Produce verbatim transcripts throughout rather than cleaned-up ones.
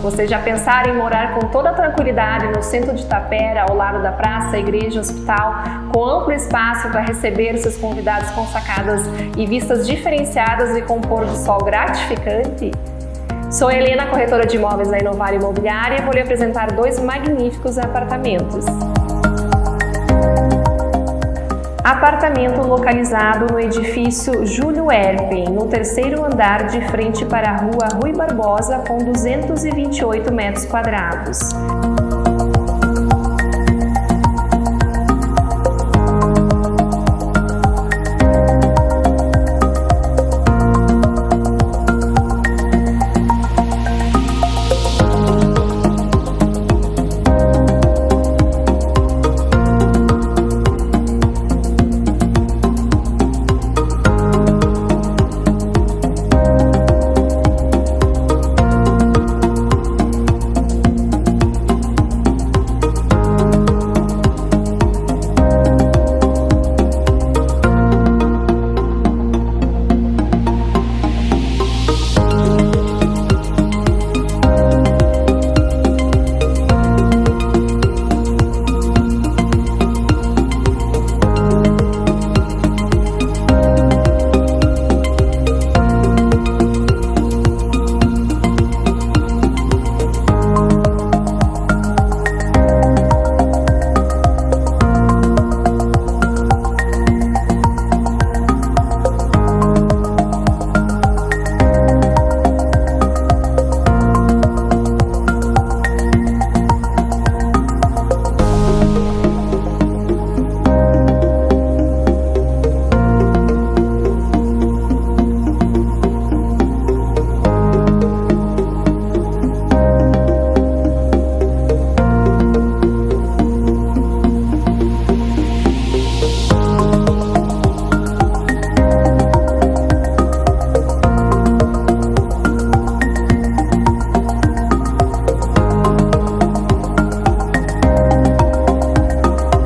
Você já pensaram em morar com toda a tranquilidade no centro de Tapera, ao lado da praça, igreja, hospital, com amplo espaço para receber seus convidados com sacadas e vistas diferenciadas e com pôr do sol gratificante? Sou a Helena, corretora de imóveis da Inovar Imobiliária, e vou lhe apresentar dois magníficos apartamentos. Apartamento localizado no edifício Júlio Erpen, no terceiro andar de frente para a rua Rui Barbosa, com duzentos e vinte e oito metros quadrados.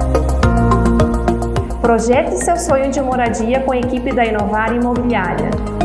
Projete seu sonho de moradia com a equipe da Inovar Imobiliária.